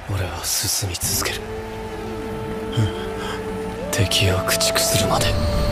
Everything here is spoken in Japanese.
俺は進み続ける。敵を駆逐するまで。